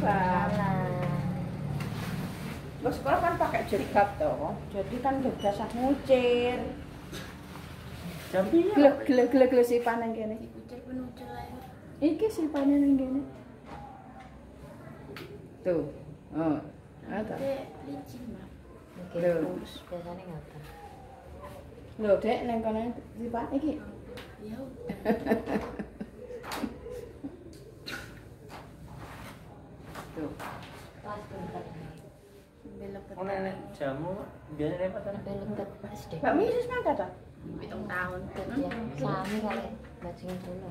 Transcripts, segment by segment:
Salah. Lo sekolah kan pakai jilbab toh, jadi kan gak usah ngucir. Jambi Gele si panen kene. Dikucir penucil aja. Iki si panen ning kene. Tuh. Oh. Ada. Licin, Mbak. Oke, Loh. terus biasanya ngapa? Lho, Dek, neng kono si pan iki. Ya udah. Tuh. Pas bentar. Belebet. Oh nenek jamu biasanya repot kan? Belebet pas deh. Mbak Misis mangga ta? 7 tahun. Ya, sami kali bajingan dulu.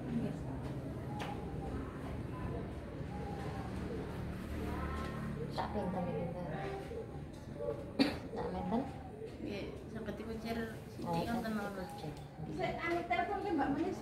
Tak pinter kita. Tak menten. Nggih, sampai dikucir Oh, sithik tak wonten ono. kucing. Saya anu telepon ke Mbak Manis.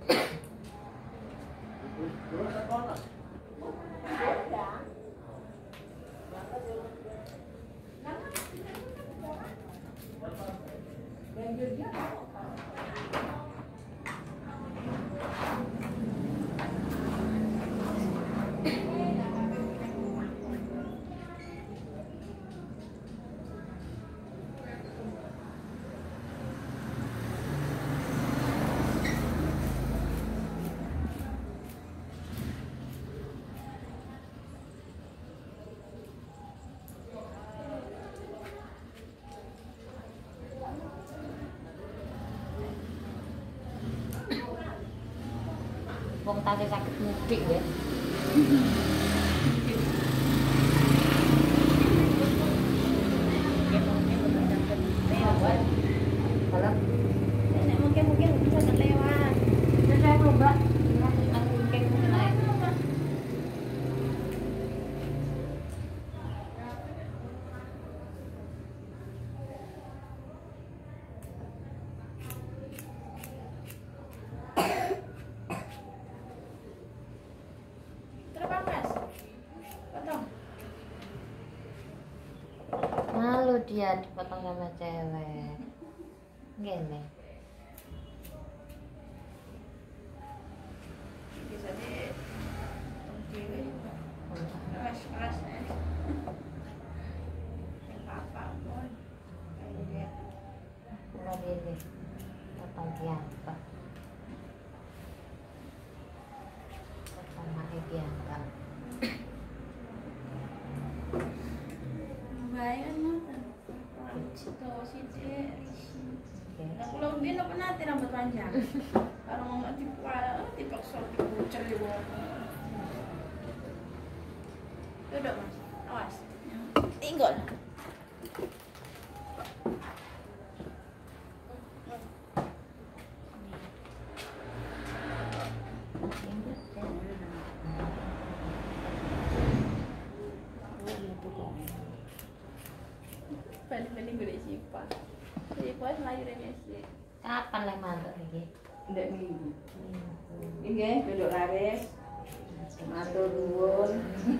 Wong tasih sakit mudik ya. Kalau Nek mungkin bisa lewat. saya coba mungkin naik. Terus Pak Mas. Potong. Malu dia dipotong sama cewek. Gini. Bisa di dhewe. Keras ya. Apa pun. Kayak Mulai ini. Potong biasa. Potong mati biasa. bayan ngoten. Cito sithik risi. Nah, kula mbiyen apa nate rambut panjang. Karo ngomong dipaksa dibucer yo. Duduk, Mas. Awas. Tinggal. Balik-balik gue siapa? Siapa melayu remesi? Kapan lek mantuk iki? Ndek minggu. Nggih, duduk laris. Matur nuwun.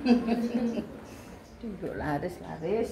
Duduk laris.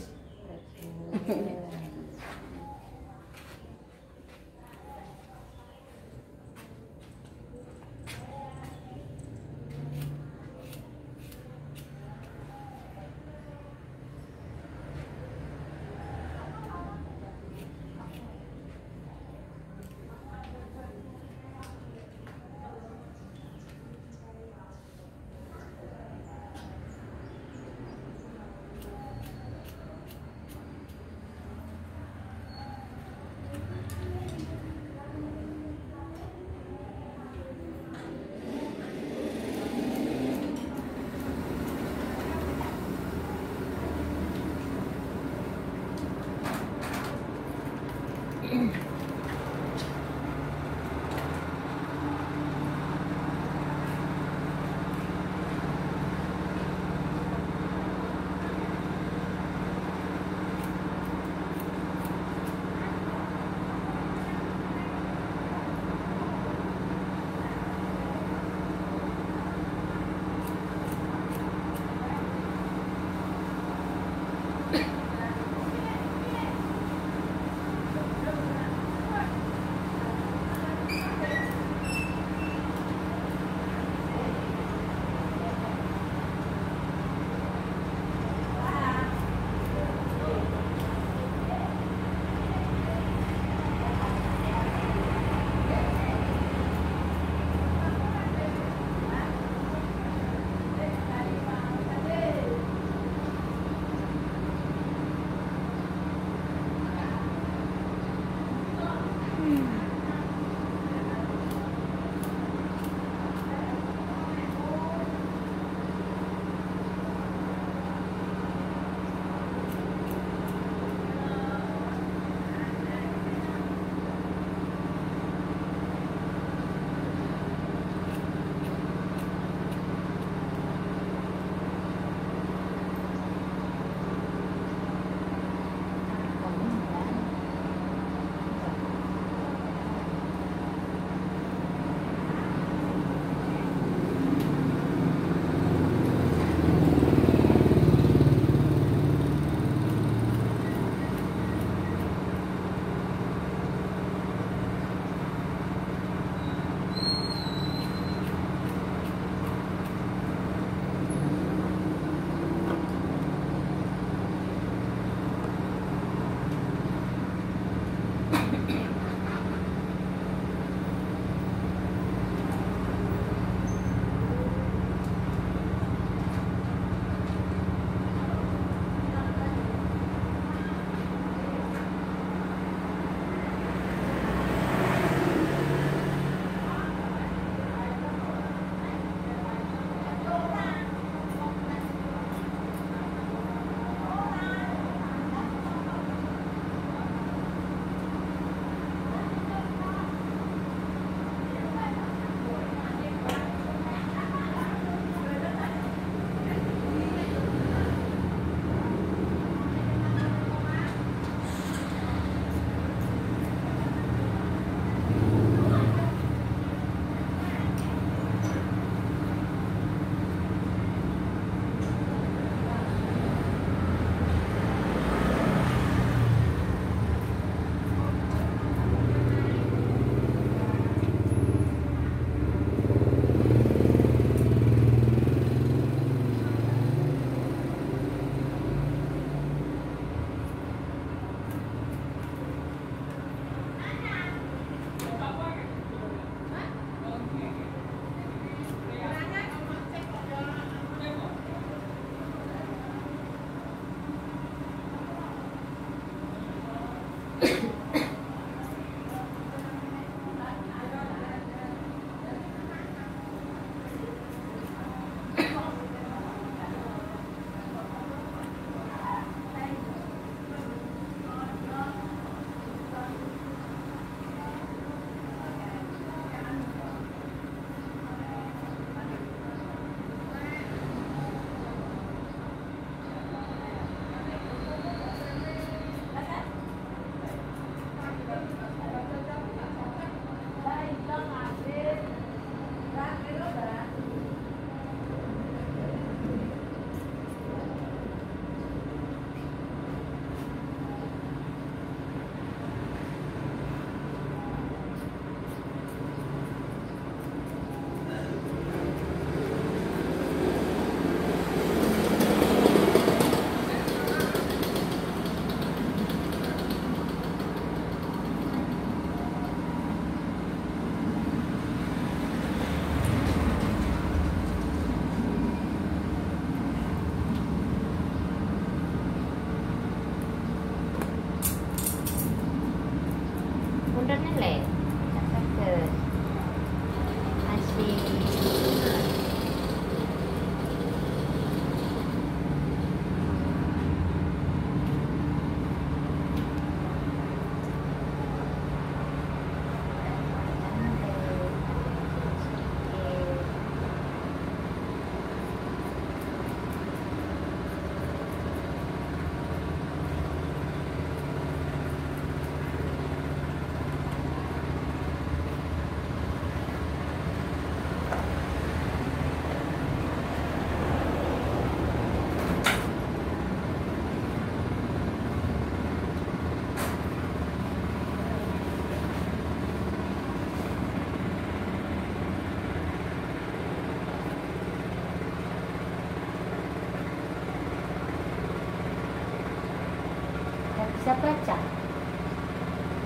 bisa baca.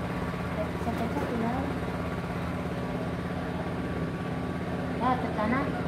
Bisa baca bilang. Ya, ke sana.